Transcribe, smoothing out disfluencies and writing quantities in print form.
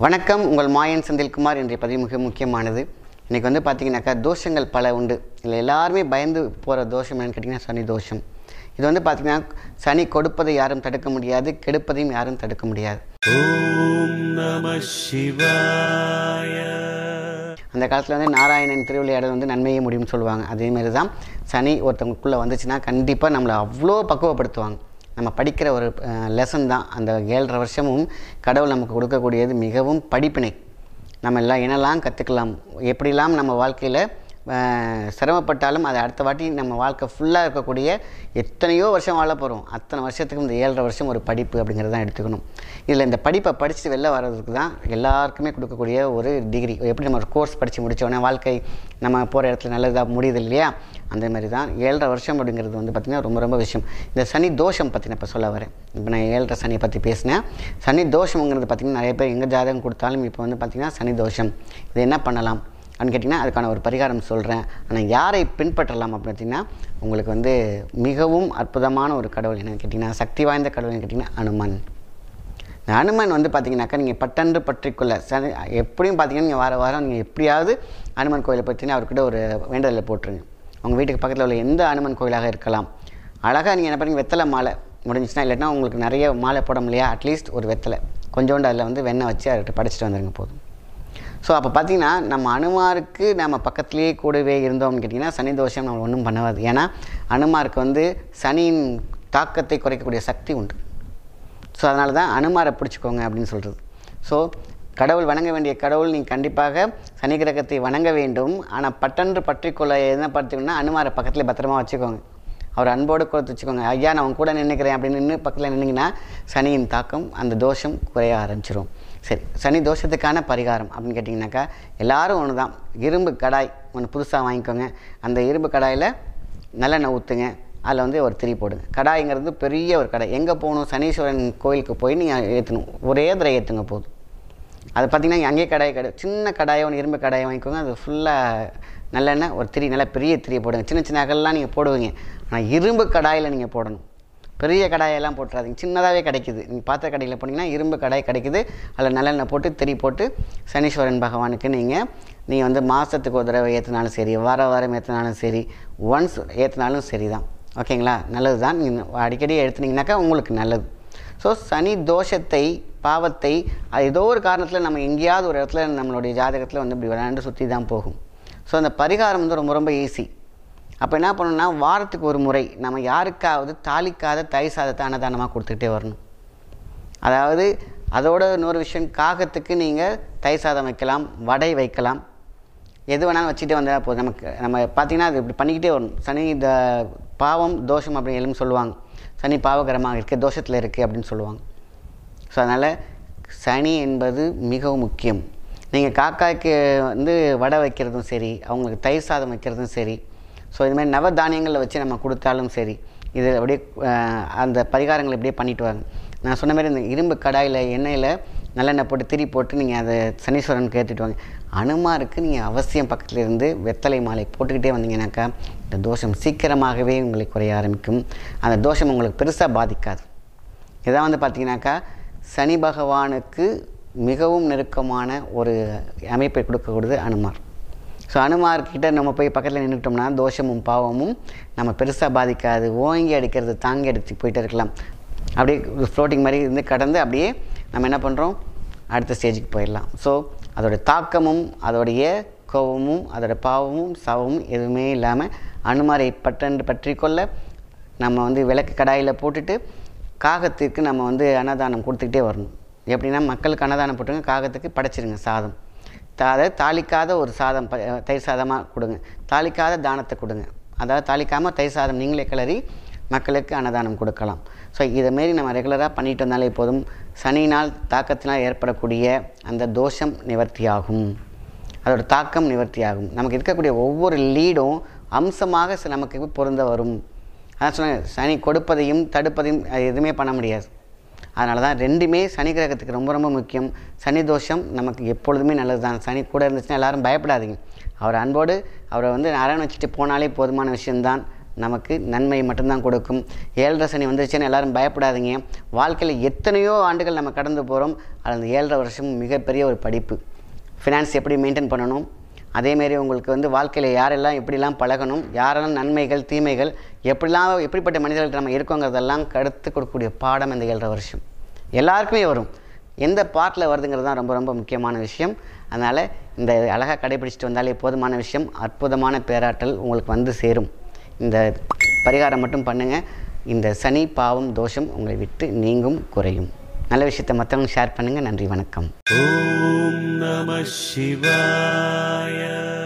வணக்கம் உங்கள் மாயன் செந்தில் குமார் என்ற பதிவு மிக முக்கியமானது. இன்றைக்கி வந்து பார்த்திங்கனாக்கா தோஷங்கள் பல உண்டு. இதில் எல்லாருமே பயந்து போகிற தோஷம் என்னென்னு கேட்டிங்கன்னா சனி தோஷம். இது வந்து பார்த்திங்கன்னா சனி கொடுப்பதை யாரும் தடுக்க முடியாது, கெடுப்பதையும் யாரும் தடுக்க முடியாது. ஓம் நம சிவாய. அந்த காலத்தில் வந்து நாராயணன் திருவிளையாடல் வந்து நன்மையே முடியும்னு சொல்லுவாங்க. அதேமாரி தான் சனி ஒருத்தவங்களுக்குள்ளே வந்துச்சுன்னா கண்டிப்பாக நம்மளை அவ்வளோ பக்குவப்படுத்துவாங்க. நம்ம படிக்கிற ஒரு லெசன் தான் அந்த 7.5 வருஷமும் கடவுள் நமக்கு கொடுக்கக்கூடியது மிகவும் படிப்பினை. நம்ம எல்லாம் என்னெல்லாம் கற்றுக்கலாம், எப்படிலாம் நம்ம வாழ்க்கையில் சிரமப்பட்டாலும் அதை அடுத்த வாட்டி நம்ம வாழ்க்கை ஃபுல்லாக இருக்கக்கூடிய எத்தனையோ வருஷம் வாழ போகிறோம். அத்தனை வருஷத்துக்கு இந்த 7.5 வருஷம் ஒரு படிப்பு அப்படிங்கிறது தான் எடுத்துக்கணும். இதில் இந்த படிப்பை படிச்சுட்டு வெளில வர்றதுக்கு தான் எல்லாருக்குமே கொடுக்கக்கூடிய ஒரு டிகிரி. எப்படி நம்ம ஒரு கோர்ஸ் படித்து முடித்தோடனே வாழ்க்கை நம்ம போகிற இடத்துல நல்லதாக முடியுது இல்லையா, அந்த மாதிரி தான் 7.5 வருஷம் அப்படிங்கிறது வந்து பார்த்திங்கன்னா ரொம்ப ரொம்ப விஷயம். இந்த சனி தோஷம் பற்றி நான் இப்போ சொல்ல வரேன். இப்போ நான் 7.5 சனியை பற்றி பேசினேன். சனி தோஷம்ங்கிறது பார்த்திங்கன்னா நிறைய பேர் எங்கே ஜாதகம் கொடுத்தாலும் இப்போ வந்து பார்த்திங்கன்னா சனி தோஷம், இது என்ன பண்ணலாம் அப்படின்னு கேட்டிங்கன்னா அதுக்கான ஒரு பரிகாரம் சொல்கிறேன். ஆனால் யாரை பின்பற்றலாம் அப்படின்னு பார்த்திங்கன்னா உங்களுக்கு வந்து மிகவும் அற்புதமான ஒரு கடவுள் என்னென்னு கேட்டிங்கன்னா, சக்தி வாய்ந்த கடவுள்னு கேட்டிங்கன்னா அனுமன். இந்த அனுமன் வந்து பார்த்திங்கனாக்கா நீங்கள் பட்டன்று பற்றிக்கொள்ள எப்படியும் பார்த்திங்கன்னா நீங்கள் வாரம் நீங்கள் எப்படியாவது அனுமன் கோயிலை பற்றினா அவர்கிட்ட ஒரு வேண்டுதலை போட்டுருங்க. உங்கள் வீட்டுக்கு பக்கத்தில் உள்ள எந்த அனுமன் கோயிலாக இருக்கலாம். அழகாக நீங்கள் என்ன பண்ணுங்க, வெத்தலை மாலை முடிஞ்சிச்சுன்னா, இல்லைன்னா உங்களுக்கு நிறைய மாலை போட முடியா, அட்லீஸ்ட் ஒரு வெத்தலை கொஞ்சோண்டு அதில் வந்து வெண்ணெய் வச்சு அவர்கிட்ட படிச்சுட்டு வந்துடுங்க போதும். ஸோ அப்போ பார்த்திங்கன்னா நம்ம அனுமாருக்கு நம்ம பக்கத்துலேயே கூடவே இருந்தோம்னு கேட்டிங்கன்னா சனி தோஷம் நம்ம ஒன்றும் பண்ணாது. ஏன்னா அனுமாருக்கு வந்து சனியின் தாக்கத்தை குறைக்கக்கூடிய சக்தி உண்டு. ஸோ அதனால தான் அனுமாரை பிடிச்சிக்கோங்க அப்படின்னு சொல்கிறது. ஸோ கடவுள் வணங்க வேண்டிய கடவுள் நீங்கள் கண்டிப்பாக சனி கிரகத்தை வணங்க வேண்டும். ஆனால் பட்டன்று பற்றிக்கொள்ள என்ன பார்த்தீங்கன்னா அனுமாரை பக்கத்தில் பத்திரமா வச்சுக்கோங்க. அவர் அன்போடு கொடுத்து வச்சுக்கோங்க. ஐயா நான் அவங்க கூட நின்றுக்கிறேன் அப்படின்னு நின்று பக்கத்தில் நின்றுங்கன்னா சனியின் தாக்கம் அந்த தோஷம் குறைய ஆரம்பிச்சிடும். சரி, சனி தோஷத்துக்கான பரிகாரம் அப்படின்னு கேட்டிங்கனாக்கா எல்லாரும் ஒன்று தான். இரும்பு கடாய் ஒன்று புதுசாக வாங்கிக்கோங்க. அந்த இரும்பு கடாயில் நல்லெண்ணெய் ஊற்றுங்க. அதில் வந்து ஒரு திரி போடுங்க. கடாய்ங்கிறது பெரிய ஒரு கடாய். எங்கே போகணும், சனீஸ்வரன் கோயிலுக்கு போய் நீங்கள் ஏற்றணும். ஒரே தடவை ஏற்றுங்க போதும். அது பார்த்திங்கன்னா அங்கேயே கடாய் சின்ன கடாயை ஒன்று இரும்பு கடாயை வாங்கிக்கோங்க. அது ஃபுல்லாக நல்லெண்ணெய் ஒரு திரி, நல்லா பெரிய திரியை போடுங்க. சின்ன சின்ன அகல்லாம் நீங்கள் போடுவீங்க, ஆனால் இரும்பு கடாயில் நீங்கள் போடணும். பெரிய கடாயெல்லாம் போட்டுறாதீங்க, சின்னதாகவே கிடைக்குது. நீங்கள் பாத்திர கடையில் போனீங்கன்னா இரும்பு கடாய் கிடைக்குது. அதில் நல்லெண்ணெய் போட்டு திரி போட்டு சனீஸ்வரன் பகவானுக்கு நீங்கள் வந்து மாதத்துக்கு ஒரு தடவை ஏற்றினாலும் சரி, வாரம் ஏற்றினாலும் சரி, ஒன்ஸ் ஏற்றினாலும் சரி தான். ஓகேங்களா, நல்லது தான். நீங்கள் அடிக்கடி எடுத்துனீங்கனாக்கா உங்களுக்கு நல்லது. ஸோ சனி தோஷத்தை பாவத்தை அது ஏதோ ஒரு காரணத்தில் நம்ம எங்கேயாவது ஒரு இடத்துல நம்மளுடைய ஜாதகத்தில் வந்து இப்படி விளையாண்டு சுற்றி தான் போகும். ஸோ அந்த பரிகாரம் வந்து ரொம்ப ரொம்ப ஈஸி. அப்போ என்ன பண்ணணும்னா வாரத்துக்கு ஒரு முறை நம்ம யாருக்காவது தாளிக்காத தயிர் சாதத்தை அன்னதானமாக கொடுத்துக்கிட்டே வரணும். அதாவது அதோட இன்னொரு விஷயம், காகத்துக்கு நீங்கள் தயிர் சாதம் வைக்கலாம், வடை வைக்கலாம், எது வேணாலும் வச்சுட்டே வந்தால் போதும். நம்ம பார்த்திங்கன்னா அது இப்படி பண்ணிக்கிட்டே வரணும். சனி இந்த பாவம் தோஷம் அப்படின்னு எல்லாம் சொல்லுவாங்க. சனி பாவகரமாக இருக்குது, தோஷத்தில் இருக்குது அப்படின்னு சொல்லுவாங்க. ஸோ அதனால் சனி என்பது மிகவும் முக்கியம். நீங்கள் காக்காய்க்கு வந்து வடை வைக்கிறதும் சரி, அவங்களுக்கு தயிர் சாதம் வைக்கிறதும் சரி, ஸோ இதுமாதிரி நவதானியங்களில் வச்சு நம்ம கொடுத்தாலும் சரி, இது அப்படியே அந்த பரிகாரங்களை இப்படியே பண்ணிட்டு வாங்க. நான் சொன்ன மாதிரி இந்த இரும்பு கடாயில் எண்ணெயில் நல்லெண்ணெய் போட்டு திரி போட்டு நீங்கள் அதை சனீஸ்வரனுக்கு ஏற்றிட்டு வாங்க. அனுமாருக்கு நீங்கள் அவசியம் பக்கத்தில் இருந்து வெத்தலை மாலை போட்டுக்கிட்டே வந்தீங்கன்னாக்கா இந்த தோஷம் சீக்கிரமாகவே உங்களை குறைய ஆரம்பிக்கும். அந்த தோஷம் உங்களுக்கு பெருசாக பாதிக்காது. இதான் வந்து பார்த்திங்கனாக்கா சனி பகவானுக்கு மிகவும் நெருக்கமான ஒரு அமைப்பை கொடுக்கக்கூடியது அனுமார். ஸோ அனுமார்கிட்ட நம்ம போய் பக்கத்தில் நின்றுட்டோம்னா தோஷமும் பாவமும் நம்ம பெருசாக பாதிக்காது. ஓங்கி அடிக்கிறது தாங்கி அடித்து போயிட்டே இருக்கலாம். அப்படியே ஃப்ளோட்டிங் மாதிரி இருந்து கடந்து அப்படியே நம்ம என்ன பண்ணுறோம், அடுத்த ஸ்டேஜுக்கு போயிடலாம். ஸோ அதோடய தாக்கமும் அதோடைய கோபமும் அதோடய பாவமும் சவமும் எதுவுமே இல்லாமல் அனுமாரை பட்டன்று பற்றிக்கொள்ள நம்ம வந்து விளக்கு கடாயில் போட்டுட்டு காகத்துக்கு நம்ம வந்து அன்னதானம் கொடுத்துக்கிட்டே வரணும். எப்படின்னா மக்களுக்கு அன்னதானம் போட்டுங்க, காகத்துக்கு படைச்சிருங்க சாதம். அதாவது தாளிக்காத ஒரு சாதம் தயிர் சாதமாக கொடுங்க, தாளிக்காத தானத்தை கொடுங்க. அதாவது தாளிக்காமல் தயிர் சாதம் நீங்களே கிளறி மக்களுக்கு அன்னதானம் கொடுக்கலாம். ஸோ இதைமாரி நம்ம ரெகுலராக பண்ணிட்டு வந்தாலே போதும். சனியினால் தாக்கத்தினால் ஏற்படக்கூடிய அந்த தோஷம் நிவர்த்தியாகும், அதோட தாக்கம் நிவர்த்தியாகும். நமக்கு இருக்கக்கூடிய ஒவ்வொரு லீடும் அம்சமாக நமக்கு பொருந்த வரும். அதான் சொன்னேன், சனி கொடுப்பதையும் தடுப்பதையும் எதுவுமே பண்ண முடியாது. அதனால தான் ரெண்டுமே சனி கிரகத்துக்கு ரொம்ப ரொம்ப முக்கியம். சனி தோஷம் நமக்கு எப்பொழுதுமே நல்லது தான். சனி கூட இருந்துச்சுன்னா எல்லோரும் பயப்படாதீங்க. அவர் அன்போடு அவரை வந்து அரவணைச்சிட்டு போனாலே போதுமான விஷயம்தான். நமக்கு நன்மை மட்டும்தான் கொடுக்கும். 7.5 சனி வந்துருச்சுன்னு எல்லோரும் பயப்படாதீங்க. வாழ்க்கையில் எத்தனையோ ஆண்டுகள் நம்ம கடந்து போகிறோம். அந்த 7.5 வருஷம் மிகப்பெரிய ஒரு படிப்பு. ஃபினான்ஸ் எப்படி மெயின்டைன் பண்ணணும், அதேமாரி உங்களுக்கு வாழ்க்கையில் யாரெல்லாம் எப்படிலாம் பழகணும், யாரெல்லாம் நன்மைகள் தீமைகள் எப்படிப்பட்ட மனிதர்கள் நம்ம இருக்கோங்கிறதெல்லாம் கருத்து கொடுக்கக்கூடிய பாடம் இந்த 7.5 வருஷம் எல்லாருக்குமே வரும். எந்த பாட்டில் வருதுங்கிறது தான் ரொம்ப ரொம்ப முக்கியமான விஷயம். அதனால் இந்த அழகாக கடைபிடிச்சிட்டு வந்தாலே போதுமான விஷயம். அற்புதமான பேராற்றல் உங்களுக்கு சேரும். இந்த பரிகாரம் மட்டும் பண்ணுங்கள். இந்த சனி பாவம் தோஷம் உங்களை விட்டு நீங்கும், குறையும். நல்ல விஷயத்தை மற்றவங்க ஷேர் பண்ணுங்கள். நன்றி, வணக்கம். ஓம் நம சிவாய.